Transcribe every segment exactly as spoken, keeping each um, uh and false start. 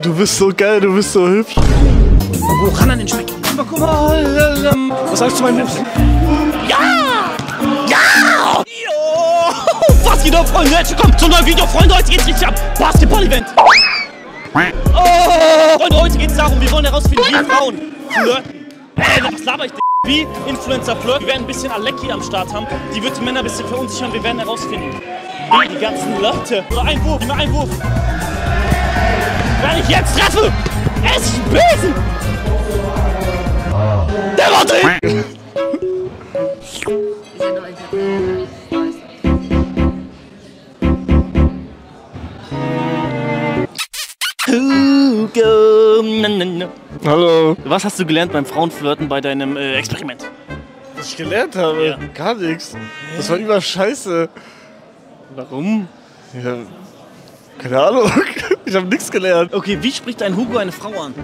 Du bist so geil, du bist so hübsch. Wo ran an den Speck? Guck mal, ähm, was sagst du zu meinen Moves? Ja! Ja! Jo! Was geht ab, Freunde? Jetzt kommt zum neuen Video, Freunde. Heute geht's richtig ab. Basketball-Event. Oh! Freunde, heute geht's darum, wir wollen herausfinden, wie Frauen flirten. Äh, was laber ich denn? Wie Influencer flirten. Wir werden ein bisschen Alecki am Start haben. Die wird die Männer ein bisschen verunsichern. Wir werden herausfinden, wie die ganzen Leute. Oder ein Wurf, immer ein Wurf. Wenn ich jetzt treffe, esse ich einen Besen! Der war drin! Hallo. Was hast du gelernt beim Frauenflirten bei deinem äh, Experiment? Was ich gelernt habe? Ja. Gar nichts. Das war immer scheiße. Warum? Ja, keine Ahnung. Ich habe nichts gelernt. Okay, wie spricht ein Hugo eine Frau an?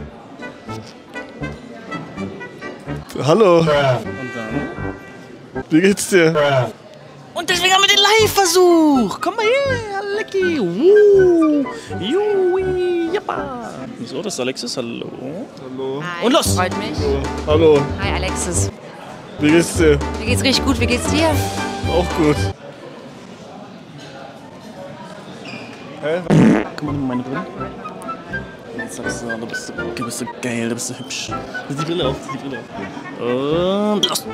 Hallo. Und dann? Wie geht's dir? Und deswegen haben wir den Live-Versuch! Komm mal her, Alecki! Woo! Jui, jappa! So, das ist Alexis, hallo. Hallo. Hi, Und los! Freut mich. Hallo. Hi Alexis. Wie geht's dir? Mir geht's richtig gut, wie geht's dir? Auch gut. Hä? Guck mal, nimm meine Brille. Und jetzt sagst du, du bist so, du bist so geil, du bist so hübsch. Zieh die Brille auf, zieh die Brille auf. Und los!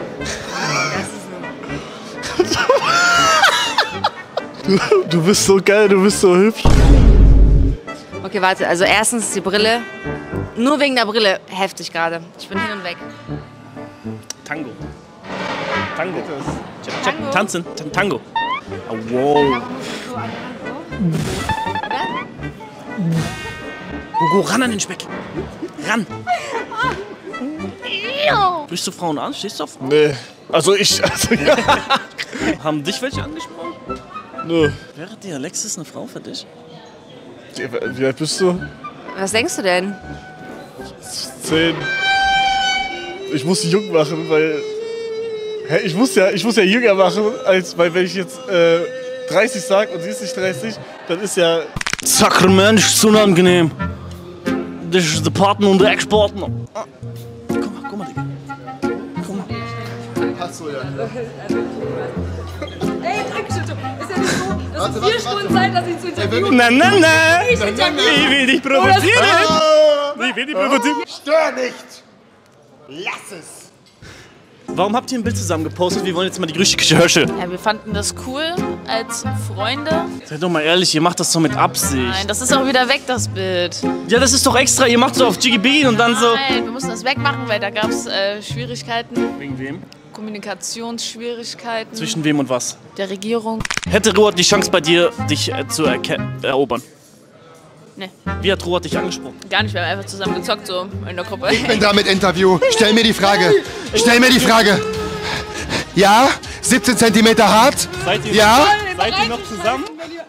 Du, du bist so geil, du bist so hübsch. Okay, warte, also erstens die Brille. Nur wegen der Brille heftig gerade. Ich bin hin und weg. Tango. Tango. Check, check. Tango. Tanzen. T Tango. Oh, wow. Hugo, ran an den Speck. Ran. Sprichst du Frauen an? Stehst du auf Frauen? Nee. Also ich, also ja. Haben dich welche angesprochen? Nö. Wäre die Alexis eine Frau für dich? Wie alt bist du? Was denkst du denn? Zehn. Ich muss sie jung machen, weil... Hä, ich muss ja, ich muss ja jünger machen, als weil wenn ich jetzt äh, dreißig sag und sie ist nicht dreißig, dann ist ja... Sakrament, ist zu unangenehm. Das ist der Partner und der Ex-Partner. Ah. Guck mal, guck mal, Digga. Guck mal. Achso, ja. Ey, Dankeschön. Ist ja nicht so, das ist vier Stunden Zeit, dass ich zu interviewen. Nein, nein, nein. Ich interviewe. Ich will dich provozieren. Ich will dich provozieren. Stör nicht! Lass es! Warum habt ihr ein Bild zusammen gepostet? Wir wollen jetzt mal die Gerüchte hören. Ja, wir fanden das cool als Freunde. Seid doch mal ehrlich, ihr macht das doch mit Absicht. Nein, das ist auch wieder weg, das Bild. Ja, das ist doch extra. Ihr macht so auf Jiggy Biggy und dann so... Nein, wir mussten das wegmachen, weil da gab es äh, Schwierigkeiten. Wegen wem? Kommunikationsschwierigkeiten. Zwischen wem und was? Der Regierung. Hätte Ruat die Chance bei dir, dich äh, zu erobern? Nee, Wie hat Ruat dich angesprochen? gar nicht. Wir haben einfach zusammen gezockt, so in der Gruppe. Ich bin da mit Interview. Stell mir die Frage. Stell mir die Frage. Ja? siebzehn Zentimeter hart? Seid ihr, Ja? seid ihr noch zusammen?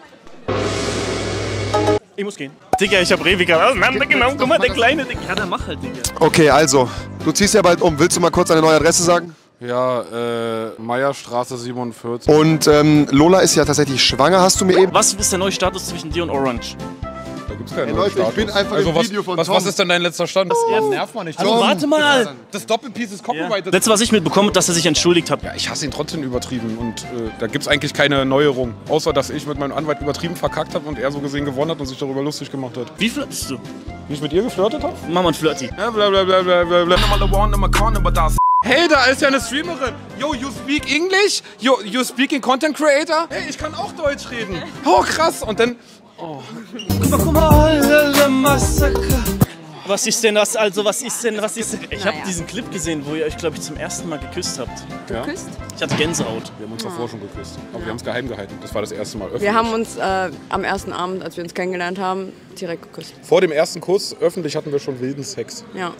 Ich muss gehen. Digga, ich hab Revika auseinandergenommen. Guck mal, der kleine Digga. Ja, dann mach halt, Digga. Okay, also. Du ziehst ja bald um. Willst du mal kurz eine neue Adresse sagen? Ja, äh, Meierstraße siebenundvierzig. Und ähm, Lola ist ja tatsächlich schwanger, hast du mir eben... Was ist der neue Status zwischen dir und Orange? Da gibt's keinen Hey, neuen Leute, ich Status. bin einfach also im was, Video von was, Tom. was ist denn dein letzter Stand? Er nervt man nicht. Hallo, Tom. warte mal! Das Doppelpiece ist Ja. copyrighted. Letzte, was ich mitbekomme, dass er sich entschuldigt hat. Ja, ich hasse ihn trotzdem übertrieben und äh, da gibt's eigentlich keine Neuerung. Außer, dass ich mit meinem Anwalt übertrieben verkackt habe und er so gesehen gewonnen hat und sich darüber lustig gemacht hat. Wie flirtest du? Wie ich mit ihr geflirtet habe? Mach mal ein Flirty. Ja, bla bla bla bla bla bla. Hey, da ist ja eine Streamerin. Yo, you speak English? Yo, you speaking Content Creator? Hey, ich kann auch Deutsch reden. Oh, krass. Und dann... Guck mal, guck mal, Massaker. Was ist denn das? Also, was ist denn, was ist denn? Ich habe Naja. diesen Clip gesehen, wo ihr euch, glaube ich, zum ersten Mal geküsst habt. Ja, Küsst? Ich hatte Gänsehaut. wir haben uns davor schon geküsst. Aber wir haben es geheim gehalten. Das war das erste Mal öffentlich. Wir haben uns äh, am ersten Abend, als wir uns kennengelernt haben, direkt geküsst. Vor dem ersten Kuss öffentlich hatten wir schon wilden Sex. Ja.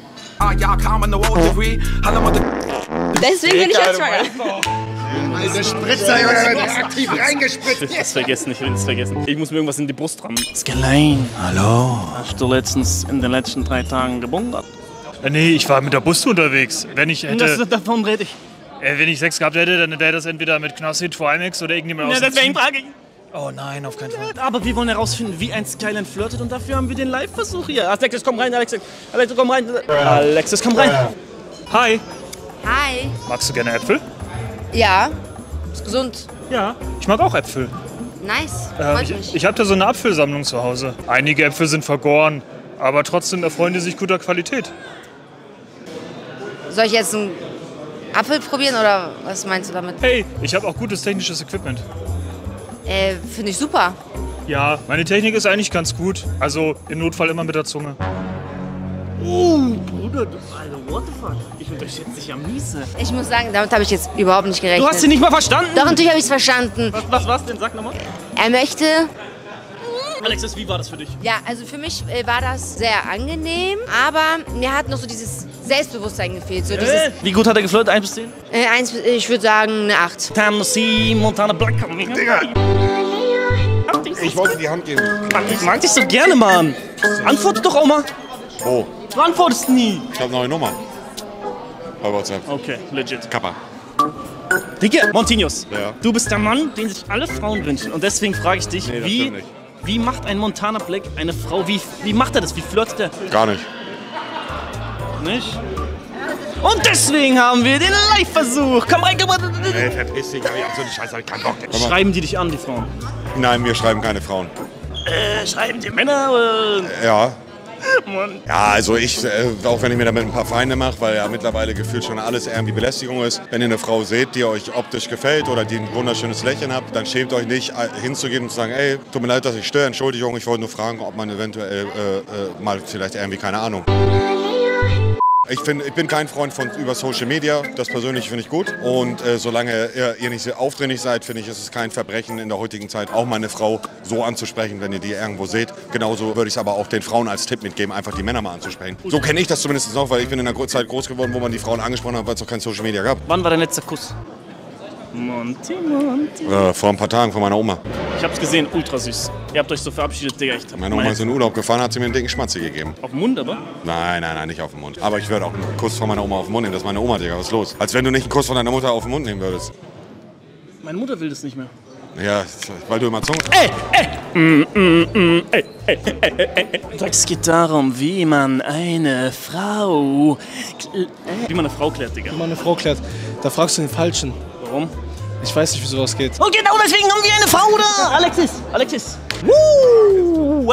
Deswegen bin ich jetzt schwanger. Alter Spritzer, Junge, aktiv reingespritzt. Ich will das vergessen, ich will das vergessen. Ich muss mir irgendwas in die Brust rammen. Skelein, hallo. Hast du letztens in den letzten drei Tagen gebungert? Äh, Nee, ich war mit der Bus unterwegs. Wenn ich hätte, Das, davon rede ich. äh, wenn ich Sex gehabt hätte, dann wäre das entweder mit Knossi, Trimax oder irgendjemand Ja, aus dem deswegen Team. frage ich. Oh nein, auf keinen Fall. Aber wir wollen herausfinden, wie ein Skyline flirtet und dafür haben wir den Live-Versuch hier. Alexis, komm rein, Alexis. Alexis, komm rein. Alexis, komm rein. Hi. Hi. Magst du gerne Äpfel? Ja. Ist gesund. Ja. Ich mag auch Äpfel. Nice. Ähm, Freut ich mich. ich habe da so eine Apfelsammlung zu Hause. Einige Äpfel sind vergoren, aber trotzdem erfreuen die sich guter Qualität. Soll ich jetzt einen Apfel probieren oder was meinst du damit? Hey, ich habe auch gutes technisches Equipment. Äh, finde ich super. Ja, meine Technik ist eigentlich ganz gut. Also im Notfall immer mit der Zunge. Uh, Bruder, du, Alter, what the fuck? Ich unterschätze dich ja miese. Ich muss sagen, damit habe ich jetzt überhaupt nicht gerechnet. Du hast sie nicht mal verstanden? Doch, natürlich habe ich es verstanden. Was, was war's denn? Sag nochmal. Er möchte... Alexis, wie war das für dich? Ja, also für mich äh, war das sehr angenehm, aber mir hat noch so dieses Selbstbewusstsein gefehlt. So dieses, Äh, wie gut hat er geflirtet? eins bis zehn? äh, eins, ich würde sagen eine acht. Tennessee, Montana Black. Digga. Ich wollte die Hand geben. Mann, ich mag dich so gerne, Mann. Antworte doch auch mal. Oh, Du antwortest nie. ich habe neue Nummer. Bei WhatsApp. Okay, legit. Kappa. Digga, Montinos, Ja. du bist der Mann, den sich alle Frauen wünschen. Und deswegen frage ich dich, Nee, das wie, stimmt nicht. wie macht ein Montana Black eine Frau, wie, wie macht er das, wie flirtet er? Gar nicht. Nicht? Und deswegen haben wir den Live-Versuch. Komm rein, komm rein. Ey, verpiss dich, hab ich absolut Scheiße, hab ich keinen Bock. Schreiben die dich an, die Frauen? Nein, wir schreiben keine Frauen. Äh, schreiben die Männer? Äh, Ja. Mann. Ja, also ich, äh, auch wenn ich mir damit ein paar Feinde mache, weil ja mittlerweile gefühlt schon alles irgendwie Belästigung ist. Wenn ihr eine Frau seht, die euch optisch gefällt oder die ein wunderschönes Lächeln habt, dann schämt euch nicht äh, hinzugehen und zu sagen, ey, tut mir leid, dass ich störe, Entschuldigung, ich wollte nur fragen, ob man eventuell äh, äh, mal vielleicht irgendwie, keine Ahnung. Ich, find, ich bin kein Freund von über Social Media, das persönlich finde ich gut. Und äh, solange ihr, ihr nicht so aufdringlich seid, finde ich, ist es kein Verbrechen in der heutigen Zeit, auch meine Frau so anzusprechen, wenn ihr die irgendwo seht. Genauso würde ich es aber auch den Frauen als Tipp mitgeben, einfach die Männer mal anzusprechen. So kenne ich das zumindest noch, weil ich bin in einer Zeit groß geworden, wo man die Frauen angesprochen hat, weil es noch kein Social Media gab. Wann war dein letzter Kuss? Monty, Monty. Äh, vor ein paar Tagen von meiner Oma. Ich hab's gesehen, ultra süß. Ihr habt euch so verabschiedet, Digga. Ich hab Meine Oma ist in Urlaub gefahren, hat sie mir einen dicken Schmatzi gegeben. Auf den Mund, aber? Nein, nein, nein, nicht auf den Mund. Aber ich würde auch einen Kuss von meiner Oma auf den Mund nehmen. Das ist meine Oma, Digga, was ist los? Als wenn du nicht einen Kuss von deiner Mutter auf den Mund nehmen würdest. Meine Mutter will das nicht mehr. Ja, weil du immer Zunge... Ey, ey! Mm, mm, mm, ey, ey, ey, ey, ey. Es geht darum, wie man eine Frau... Wie man eine Frau klärt, Digga. Wie man eine Frau klärt, da fragst du den Falschen. Warum? Ich weiß nicht, wie sowas geht. Und genau deswegen haben wir eine Frau da! Alexis! Alexis! Woo!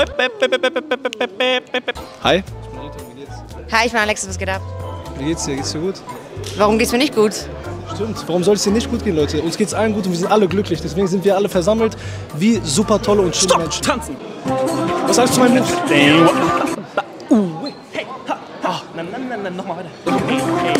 Hi. Hi, ich bin Alexis, was geht ab? Wie geht's dir? Geht's dir gut? Warum geht's mir nicht gut? Stimmt. Warum soll es dir nicht gut gehen, Leute? Uns geht's allen gut und wir sind alle glücklich. Deswegen sind wir alle versammelt wie super tolle und schöne Stopp! Menschen. Tanzen! Was sagst du zu meinem Move? Damn. Uh, hey, ha, ha. Nein, nein, nein, nein, nochmal weiter. Hey,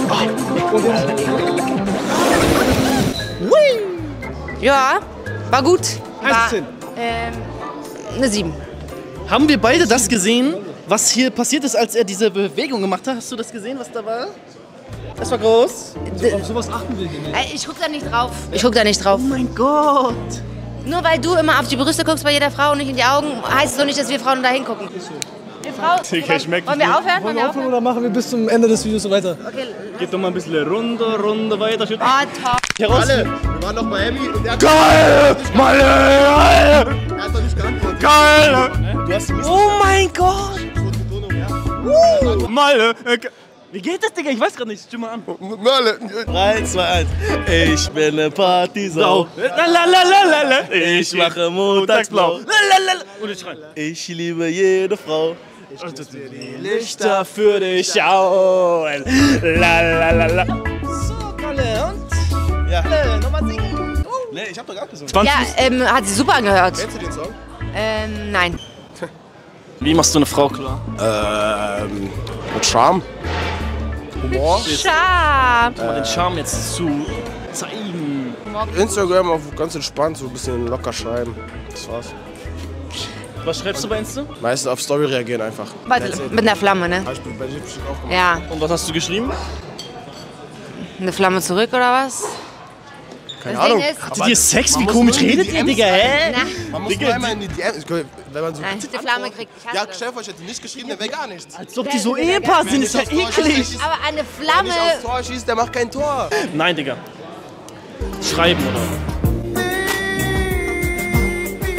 hey, Ja, war gut. eins War, bis zehn. ähm, eine sieben. Haben wir beide das gesehen, was hier passiert ist, als er diese Bewegung gemacht hat? Hast du das gesehen, was da war? Das war groß. Auf sowas achten wir hier nicht. Ey, Ich guck da nicht drauf. Ich guck da nicht drauf. Oh mein Gott. Nur weil du immer auf die Brüste guckst bei jeder Frau und nicht in die Augen, heißt es doch nicht, dass wir Frauen da hingucken. Wir Frauen, Digga, ich merk wollen dich wir nicht. aufhören? Wollen Wollen wir wir aufhören aufhören? oder machen wir bis zum Ende des Videos so weiter? Okay, Geht doch mal ein bisschen runter, runter, weiter. Schütt. oh, top. Heraus. Wir waren noch bei Emmy und er hat, Geil! Malle! er hat doch nicht geantwortet. Geil! Du hast oh mein Gott. Uh, Malle! Wie geht das, Digga? Ich weiß gerade nicht. Stimme an. Malle. drei, zwei, eins. Ich bin eine Partysau. Lalalala. Ich mache montagsblau. Lalalala. Und ich schrei. Ich liebe jede Frau. Ich muss die Lichter für dich schauen. Lalalala. So, Kalle. Und? Ja. Kalle, nochmal singen. Nee, ich hab doch gerade gesungen. Ja, ähm, hat sich super angehört. Kennst du den Song? Ähm, nein. Wie machst du eine Frau klar? Ähm, mit Charme. Humor. Schab. Mal den Charme jetzt zu zeigen. Instagram auf ganz entspannt, so ein bisschen locker schreiben. Das war's. Was schreibst du bei Insta? Meistens auf Story reagieren einfach. Mit einer Flamme, ne? Hab ich bei dir bestimmt auch gemacht. Ja. Und was hast du geschrieben? Eine Flamme zurück oder was? Keine Das Ahnung. Ding ist, Hattet ihr Sex? Wie man muss komisch nur in die redet ihr, D Ms Digga, hä? na, Man muss Digga, nur einmal in die D Ms. Wenn man so nein, die Flamme kriegt. Ich hasse Ja, das. stell dir vor, ich hätte nicht geschrieben, dann wäre gar nichts. Als ob die so Ehepaar sind, ist ja eklig. Aber eine Wer Flamme. nicht aufs Tor schießt, der macht kein Tor. Nein, Digga. Schreiben, oder?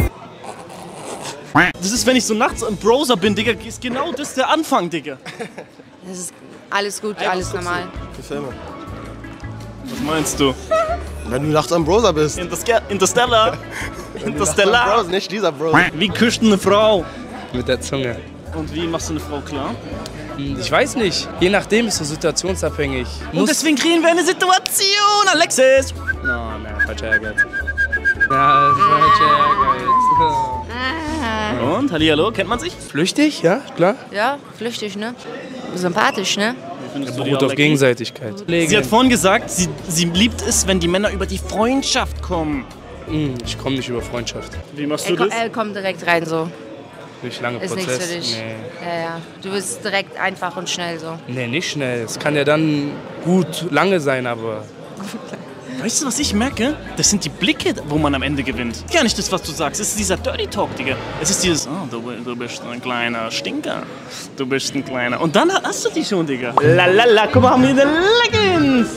Das ist, wenn ich so nachts im Browser bin, Digga, ist genau das der Anfang, Digga. Das ist alles gut, Ey, alles was guckst normal. du für Filme? Was meinst du? Wenn du nachts am Browser bist. Interstellar. Interstellar. Interstellar. Bros, nicht dieser Bro. Wie küsst eine Frau? Mit der Zunge. Und wie machst du eine Frau klar? Ich weiß nicht. Je nachdem ist es situationsabhängig. Und deswegen kriegen wir eine Situation, Alexis. No, nein, falscher Ehrgeiz. Ja, falscher Ehrgeiz. Und, hallihallo, kennt man sich? Flüchtig, ja, klar. Ja, flüchtig, ne? Sympathisch, ne? Findest du die Beruht auf Allergie? Gegenseitigkeit. Sie hat vorhin gesagt, sie, sie liebt es, wenn die Männer über die Freundschaft kommen. Ich komme nicht über Freundschaft. Wie machst Er, du ko das? er kommt direkt rein so. Nicht lange Ist Prozess. nichts für dich. Nee. Ja, ja. Du bist direkt einfach und schnell so. nee, nicht schnell. Es kann ja dann gut lange sein, aber Weißt du, was ich merke? Das sind die Blicke, wo man am Ende gewinnt. Gar nicht das, was du sagst. Es ist dieser Dirty Talk, Digga. Es ist dieses, oh, du, du bist ein kleiner Stinker. Du bist ein kleiner. Und dann hast du die schon, Digga. Lalala, guck mal, haben wir eine Leggings.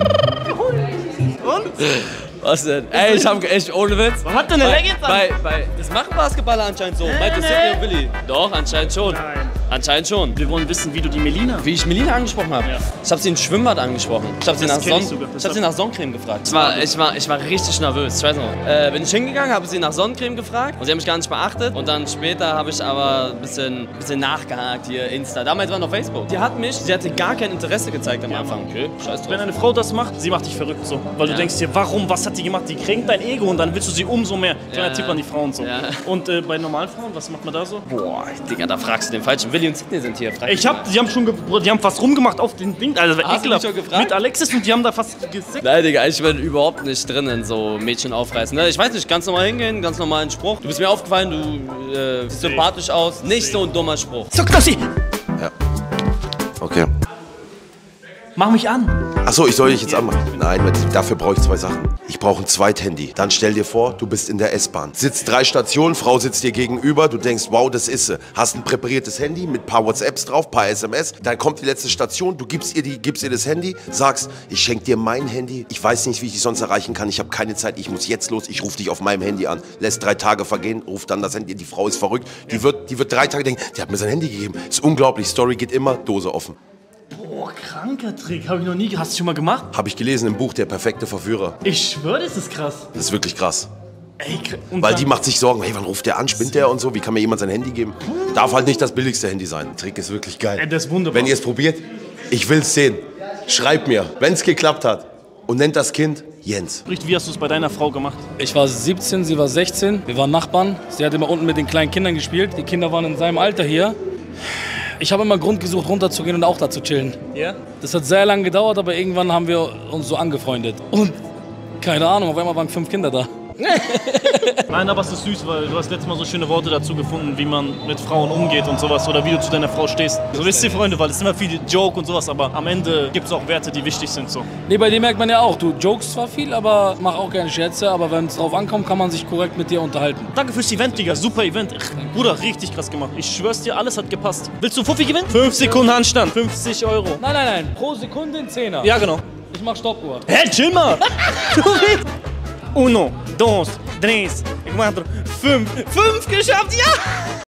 Und? Was denn? Ey, ich hab echt ohne Witz. Was hat denn eine bei, Leggings an? bei, bei, Das machen Basketballer anscheinend so. Bei Sidney und Willi. Doch, anscheinend schon. Nein. Anscheinend schon. Wir wollen wissen, wie du die Melina. Wie ich Melina angesprochen habe. Ja. Ich habe sie im Schwimmbad angesprochen. Ich habe sie, Das nach kenn ich Sonn- sogar. Das ich hab hab- sie nach Sonnencreme gefragt. Ich war, ich, war, ich war richtig nervös. Ich weiß noch. Äh, bin ich hingegangen, habe sie nach Sonnencreme gefragt und sie haben mich gar nicht beachtet. Und dann später habe ich aber ein bisschen, bisschen nachgehakt hier, Insta. Damals war noch Facebook. Die hat mich, sie hatte gar kein Interesse gezeigt am Anfang. Okay, scheiß drauf. Wenn eine Frau das macht, sie macht dich verrückt so. Weil du Ja. denkst dir, warum, was hat die gemacht? Die kränkt dein Ego und dann willst du sie umso mehr. Kleiner Ja. Tipp an die Frauen so. Ja. Und äh, bei Normalfrauen, was macht man da so? Boah, Digga, da fragst du den falschen. Willi und Sidney sind hier. Frag Ich hab, die haben schon, ge die haben fast rumgemacht auf den Ding, also Hast du ekelhaft. mich schon gefragt? Mit Alexis und die haben da fast gesickt. Nein, Digga, ich bin überhaupt nicht drin in so Mädchen aufreißen. Ne? Ich weiß nicht, ganz normal hingehen, ganz normalen Spruch. Du bist mir aufgefallen, du äh, siehst sympathisch aus. Nicht so ein dummer Spruch. So, Knossi, Ja. Okay. mach mich an. Achso, ich soll dich jetzt anmachen. Nein, dafür brauche ich zwei Sachen. Ich brauche ein Zweithandy. Dann stell dir vor, du bist in der S-Bahn. Sitzt drei Stationen, Frau sitzt dir gegenüber. Du denkst, wow, das ist sie. Hast ein präpariertes Handy mit paar WhatsApps drauf, paar S M S. Dann kommt die letzte Station, du gibst ihr, die, gibst ihr das Handy, sagst, ich schenke dir mein Handy. Ich weiß nicht, wie ich dich sonst erreichen kann. Ich habe keine Zeit, ich muss jetzt los. Ich rufe dich auf meinem Handy an. Lässt drei Tage vergehen, ruft dann das Handy. Die Frau ist verrückt. Die wird, die wird drei Tage denken, die hat mir sein Handy gegeben. Ist unglaublich. Story geht immer, Dose offen. Boah, kranker Trick, habe ich noch nie, hast du schon mal gemacht? Habe ich gelesen im Buch Der perfekte Verführer. Ich schwöre, das ist krass. Das ist wirklich krass. Ey, kr- und Weil dann- die macht sich Sorgen, hey, wann ruft der an, spinnt der und so, wie kann mir jemand sein Handy geben? Darf halt nicht das billigste Handy sein. Der Trick ist wirklich geil. Ey, das ist wunderbar. Wenn ihr es probiert, ich will's sehen. Schreibt mir, wenn es geklappt hat. Und nennt das Kind Jens. Wie hast du es bei deiner Frau gemacht? Ich war siebzehn, sie war sechzehn. Wir waren Nachbarn. Sie hat immer unten mit den kleinen Kindern gespielt. Die Kinder waren in seinem Alter hier. Ich habe immer einen Grund gesucht, runterzugehen und auch da zu chillen. Ja? Das hat sehr lange gedauert, aber irgendwann haben wir uns so angefreundet. Und keine Ahnung, auf einmal waren fünf Kinder da. Nein, aber es ist süß, weil du hast letztes Mal so schöne Worte dazu gefunden, wie man mit Frauen umgeht und sowas oder wie du zu deiner Frau stehst. So wisst ihr, Freunde, weil es ist immer viel Joke und sowas, aber am Ende gibt es auch Werte, die wichtig sind. So. Nee, bei dir merkt man ja auch, du jokest zwar viel, aber mach auch gerne Scherze, aber wenn es drauf ankommt, kann man sich korrekt mit dir unterhalten. Danke fürs Event, Digga. Super Event. Bruder, richtig krass gemacht. Ich schwör's dir, alles hat gepasst. Willst du Fuffi gewinnen? Fünf Sekunden Handstand. fünfzig Euro. Nein, nein, nein. Pro Sekunde ein Zehner. Ja, genau. Ich mach Stoppuhr. Hä, chill mal. Du willst- Uno, dos, tres, cuatro, fünf. Fünf geschafft, ja!